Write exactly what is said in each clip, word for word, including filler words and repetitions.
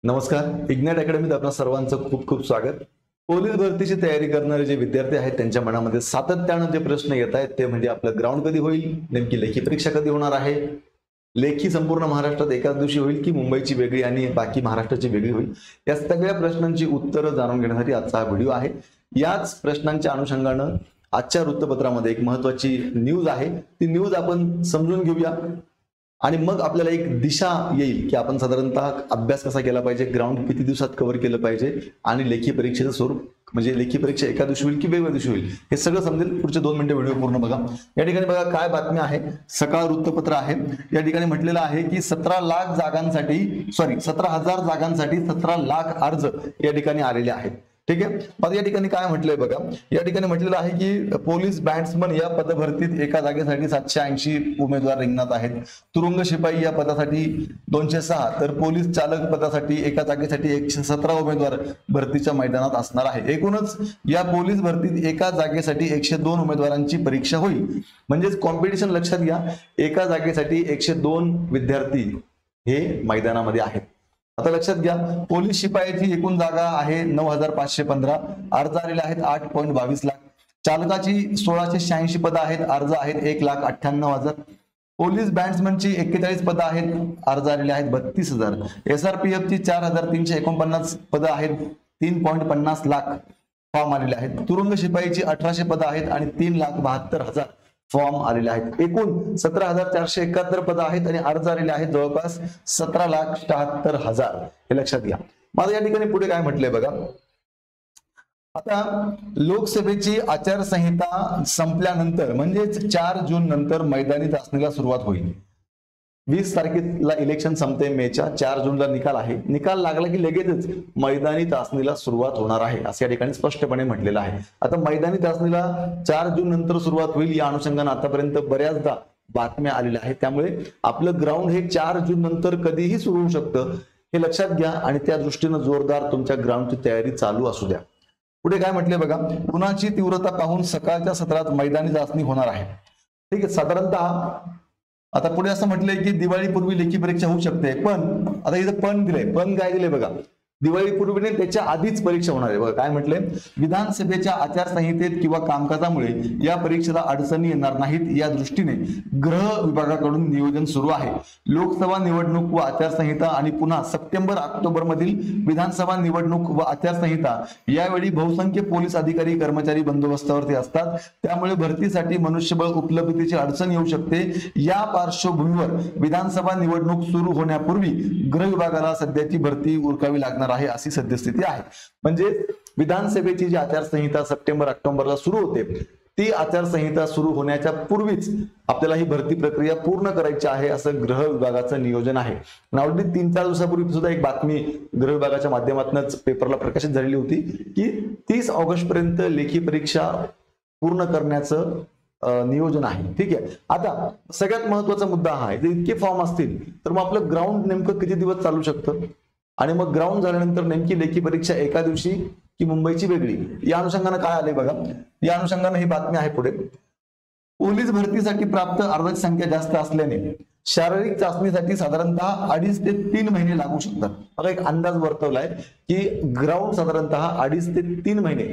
नमस्कार. इग्नाइट अकॅडमीत आपल्या सर्वांचं खूप खूप स्वागत. पोलीस भरतीची तयारी करणारे जे विद्यार्थी आहेत त्यांच्या मनामध्ये सातत्याने जे प्रश्न येत आहेत ते म्हणजे आपलं ग्राउंड कधी होईल, नेमकी लेखी परीक्षा कधी होणार आहे, लेखी संपूर्ण महाराष्ट्रात एकाच दिवशी होईल की मुंबईची वेगळी आणि बाकी महाराष्ट्राची वेगळी होईल, या सगळ्या प्रश्नांची उत्तरं जाणून घेण्यासाठी आजचा हा व्हिडिओ आहे. याच प्रश्नांच्या अनुषंगानं आजच्या वृत्तपत्रामध्ये एक महत्त्वाची न्यूज आहे. ती न्यूज आपण समजून घेऊया आणि मग आपल्याला एक दिशा येईल की आपण साधारणतः अभ्यास कसा केला पाहिजे, ग्राउंड किती दिवसात कव्हर केलं पाहिजे आणि लेखी परीक्षेचं स्वरूप म्हणजे लेखी परीक्षा एका दिवशी होईल की वेगवेगळ्या दिवशी होईल हे सगळं समजेल. पुढचे दोन मिनिटं व्हिडिओ पूर्ण बघा. या ठिकाणी बघा काय बातमी आहे. सकाळ वृत्तपत्र आहे. या ठिकाणी म्हटलेलं आहे की सतरा लाख जागांसाठी सॉरी सतरा हजार जागांसाठी सतरा लाख अर्ज या ठिकाणी आलेले आहेत. ठीक आहे. मग या ठिकाणी काय म्हटलंय बघा. या ठिकाणी म्हटलेलं आहे की पोलीस बॅट्समन या पदभरतीत एका जागेसाठी सातशे ऐंशी उमेदवार रिंगणात आहेत. तुरुंग शिपाई या पदासाठी दोनशे सहा तर पोलीस चालक पदासाठी एका जागेसाठी एकशे सतरा उमेदवार भरतीच्या मैदानात असणार आहे. एकूणच या पोलीस भरतीत एका जागेसाठी एकशे दोन उमेदवारांची परीक्षा होईल. म्हणजेच कॉम्पिटिशन लक्षात घ्या. एका जागेसाठी एकशे दोन विद्यार्थी हे मैदानामध्ये आहेत. आता लक्षात घ्या पोलीस शिपायाची एकूण जागा आहे नऊ हजार पाचशे पंधरा, अर्ज आलेले आहेत आठ पॉईंट बावीस लाख. चालकाची सोळाशे शहाऐंशी पदं आहेत, अर्ज आहेत एक लाख अठ्ठ्याण्णव हजार. पोलीस बॅट्समनची एक्केचाळीस पदं आहेत, अर्ज आलेले आहेत बत्तीस हजार. एसआरपीएफ ची चार हजार तीनशे एकोणपन्नास पदं आहेत, तीन पॉईंट पन्नास लाख फॉर्म आलेले आहेत. तुरुंग शिपाईची अठराशे पदं आहेत आणि तीन लाख बहात्तर हजार फॉर्म आलेले आहेत. एकूण सतरा हजार चारशे एकाहत्तर पदं आहेत आणि अर्ज आलेले आहेत जवळपास सतरा लाख शहात्तर हजार. हे लक्षात घ्या. माझं या ठिकाणी पुढे काय म्हटलंय बघा. आता लोकसभेची आचारसंहिता संपल्यानंतर म्हणजेच चार जून नंतर मैदानी चाचणीला सुरुवात होईल. वीस तारखेला इलेक्शन संपते, मेच्या चार जूनला निकाल आहे. निकाल लागला की लगेचच मैदानी चाचणीला सुरुवात होणार आहे असं या ठिकाणी स्पष्टपणे म्हटलेलं आहे. आता मैदानी चाचणीला चार जून नंतर सुरुवात होईल या अनुषंगाने आतापर्यंत बऱ्याचदा बातम्या आलेल्या आहेत. त्यामुळे आपलं ग्राउंड हे चार जून नंतर कधीही सुरू होऊ शकतं हे लक्षात घ्या आणि त्या दृष्टीनं जोरदार तुमच्या ग्राउंडची तयारी चालू असू द्या. पुढे काय म्हटले बघा. उन्हाची तीव्रता पाहून सकाळच्या सत्रात मैदानी चाचणी होणार आहे. ठीक आहे. साधारणतः आता पुढे असं म्हटलंय की दिवाळीपूर्वी लेखी परीक्षा होऊ शकते. पण आता इथं पण दिलंय. पण काय दिलंय बघा. दिवाळीपूर्वी त्याच्या आधीच परीक्षा होणार आहे. बघा काय म्हटलंय. विधानसभेच्या आचारसंहितेत किंवा कामकाजामुळे या परीक्षेला अडचणी येणार नाहीत या दृष्टीने गृह विभागाकडून नियोजन सुरू आहे. लोकसभा निवडणूक व आचारसंहिता आणि पुन्हा सप्टेंबर ऑक्टोबर मधील विधानसभा निवडणूक व आचारसंहिता यावेळी बहुसंख्य पोलीस अधिकारी कर्मचारी बंदोबस्तावरती असतात. त्यामुळे भरतीसाठी मनुष्यबळ उपलब्धतेची अडचण येऊ शकते. या पार्श्वभूमीवर विधानसभा निवडणूक सुरू होण्यापूर्वी गृह विभागाला सध्याची भरती उरकावी लागणार आहे अशी सद्यस्थिती आहे. म्हणजे विधानसभेची जी आचारसंहिता सप्टेंबर ऑक्टोबरला सुरू होते ती आचारसंहिता सुरू होण्याच्या पूर्वीच आपल्याला ही भरती प्रक्रिया पूर्ण करायची आहे असं गृह विभागाचं नियोजन आहे. ऑलरेडी तीन चार दिवसापूर्वी सुद्धा एक बातमी गृह विभागाच्या माध्यमातूनच पेपरला प्रकाशित झालेली होती की तीस ऑगस्ट पर्यंत लेखी परीक्षा पूर्ण करण्याचं नियोजन आहे. ठीक आहे. आता सगळ्यात महत्वाचा मुद्दा हा आहे. जर इतके फॉर्म असतील तर मग आपलं ग्राउंड नेमकं किती दिवस चालू शकतं आणि मग ग्राउंड झाल्यानंतर नेमकी लेखी परीक्षा एका दिवशी की मुंबईची वेगळी या अनुषंगाने काय आले बघा. या अनुषंगाने ही बातमी आहे पुढे. पोलीस भरतीसाठी प्राप्त अर्जाची संख्या जास्त असल्याने शारीरिक चाचणीसाठी साधारणतः अडीच ते तीन महिने लागू शकतात. मला एक अंदाज वर्तवलाय की ग्राउंड साधारणतः अडीच ते तीन महिने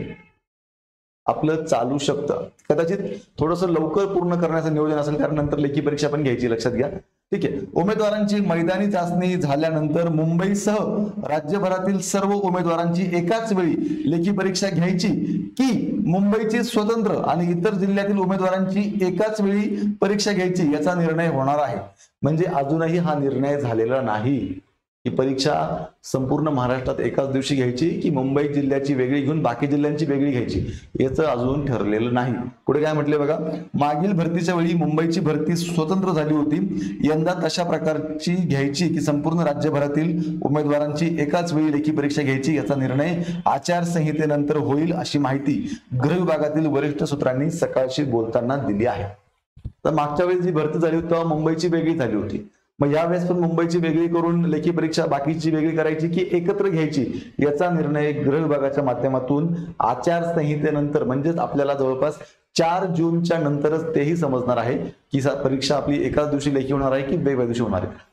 आपलं चालू शकतं. कदाचित थोडंसं लवकर पूर्ण करण्याचं नियोजन असेल कारण नंतर लेखी परीक्षा पण घ्यायची, लक्षात घ्या. ठीक आहे. उमेदवारांची मैदानी चाचणी झाल्यानंतर मुंबईसह राज्यभरातील सर्व उमेदवारांची एकाच वेळी लेखी परीक्षा घ्यायची की मुंबईची स्वतंत्र आणि इतर जिल्ह्यातील उमेदवारांची एकाच वेळी परीक्षा घ्यायची याचा निर्णय होणार आहे. म्हणजे अजूनही हा निर्णय झालेला नाही ही परीक्षा संपूर्ण महाराष्ट्रात एकाच दिवशी घ्यायची की मुंबई जिल्ह्याची वेगळी घेऊन बाकी जिल्ह्यांची वेगळी घ्यायची याचं अजून ठरलेलं नाही. पुढे काय म्हटले बघा. मागील भरतीच्या वेळी मुंबईची भरती स्वतंत्र झाली होती. यंदा तशा प्रकारची घ्यायची की संपूर्ण राज्यभरातील उमेदवारांची एकाच वेळी लेखी परीक्षा घ्यायची याचा निर्णय आचारसंहितेनंतर होईल अशी माहिती गृह विभागातील वरिष्ठ सूत्रांनी सकाळशी बोलताना दिली आहे. तर मागच्या वेळेस जी भरती झाली होती तेव्हा मुंबईची वेगळी झाली होती. मग यावेळेस पण मुंबईची वेगळी करून लेखी परीक्षा बाकीची वेगळी करायची की एकत्र घ्यायची याचा निर्णय गृह विभागाच्या माध्यमातून आचारसंहितेनंतर म्हणजेच आपल्याला जवळपास चार जूनच्या नंतरच तेही समजणार आहे की परीक्षा आपली एकाच दिवशी लेखी होणार आहे की वेगवेगळ्या दिवशी होणार आहे.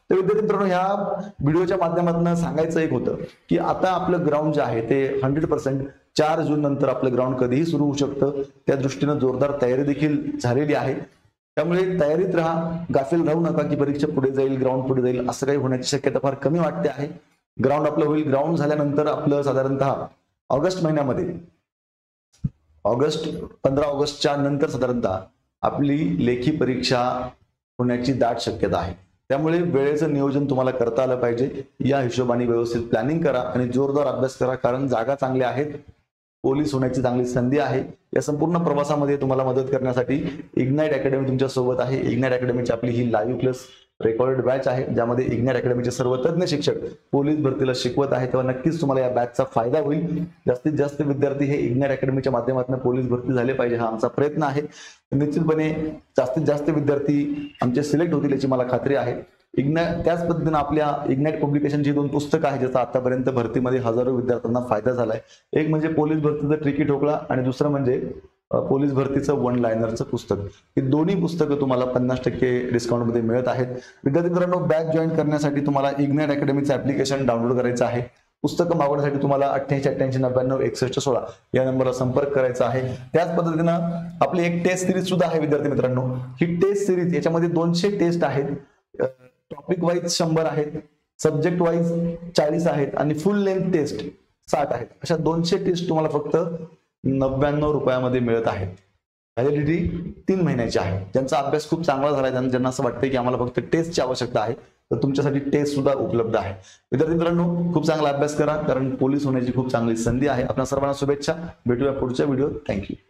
तर विद्यार्थी मित्रांनो, ह्या व्हिडिओच्या माध्यमातून सांगायचं एक होतं की आता आपलं ग्राउंड जे आहे ते हंड्रेड पर्सेंट चार जून नंतर आपलं ग्राउंड कधीही सुरू होऊ शकतं. त्या दृष्टीनं जोरदार तयारी देखील झालेली आहे. त्यामुळे तयारीत राहा, गाफील राहू नका की परीक्षा पुढे जाईल, ग्राउंड पुढे जाईल, असं काही होण्याची शक्यता फार कमी वाटते आहे. ग्राउंड आपलं होईल. ग्राउंड झाल्यानंतर आपलं साधारणतः ऑगस्ट महिन्यामध्ये ऑगस्ट पंधरा ऑगस्टच्या नंतर साधारणतः आपली लेखी परीक्षा होण्याची दाट शक्यता आहे. त्यामुळे वेळेचं नियोजन तुम्हाला करता आलं पाहिजे. या हिशोबाने व्यवस्थित प्लॅनिंग करा आणि जोरदार अभ्यास करा, कारण जागा चांगल्या आहेत, पोलीस होण्याची चांगली संधी आहे. या संपूर्ण प्रवासामध्ये तुम्हाला मदत करण्यासाठी इग्नाइट अकॅडमी तुमच्या सोबत आहे. इग्नाइट अकॅडमीची आपली ही लाईव्ह प्लस रेकॉर्डेड बॅच आहे, ज्यामध्ये इग्नाइट अकॅडमीचे सर्व तज्ञ शिक्षक पोलीस भरतीला शिकवत आहे. तेव्हा नक्कीच तुम्हाला या बॅचचा फायदा होईल. जास्तीत जास्त विद्यार्थी हे इग्नाइट अकॅडमीच्या माध्यमातून पोलीस भरती झाले पाहिजे, हा आमचा प्रयत्न आहे. निश्चितपणे जास्तीत जास्त विद्यार्थी आमचे सिलेक्ट होतील याची मला खात्री आहे. इग्नाइट त्याच पद्धतीने आपल्या इग्नाइट पब्लिकेशनची दोन पुस्तकं आहेत, ज्याचा आतापर्यंत भरतीमध्ये हजारो विद्यार्थ्यांना फायदा झालाय. एक म्हणजे पोलीस भरतीचा ट्रिकी ठोकळा आणि दुसरं म्हणजे पोलीस भरतीचं वन लायनरचं पुस्तक. ही दोन्ही पुस्तकं तुम्हाला पन्नास टक्के डिस्काउंट मध्ये मिळत आहेत. विद्यार्थी मित्रांनो, बॅच जॉईन करण्यासाठी तुम्हाला इग्नाइट अकॅडमीचं ऍप्लिकेशन डाउनलोड करायचं आहे. पुस्तकं मागवण्यासाठी तुम्हाला अठ्ठ्याऐंशी अठ्ठ्याऐंशी नव्याण्णव एकसष्ट सोळा या नंबरला संपर्क करायचा आहे. त्याच पद्धतीनं आपली एक टेस्ट सिरीज सुद्धा आहे विद्यार्थी मित्रांनो. ही टेस्ट सिरीज, याच्यामध्ये दोनशे टेस्ट आहेत. टॉपिक वाईज शंभर आहेत, सब्जेक्ट वाईज चाळीस आहेत आणि फुल लेंथ टेस्ट साठ आहेत. अशा दोनशे टेस्ट तुम्हाला फक्त नव्याण्णव रुपयामध्ये मिळत आहेत. व्हॅलिडिटी तीन महिन्याची आहे. ज्यांचा अभ्यास खूप चांगला झाला, ज्यांना असं वाटतं की आम्हाला फक्त टेस्टची आवश्यकता आहे, तर तुमच्यासाठी टेस्ट सुद्धा उपलब्ध आहे. विद्यार्थी मित्रांनो, खूप चांगला अभ्यास करा, कारण पोलीस होण्याची खूप चांगली संधी आहे. आपल्या सर्वांना शुभेच्छा. भेटूया पुढच्या व्हिडिओत. थँक्यू.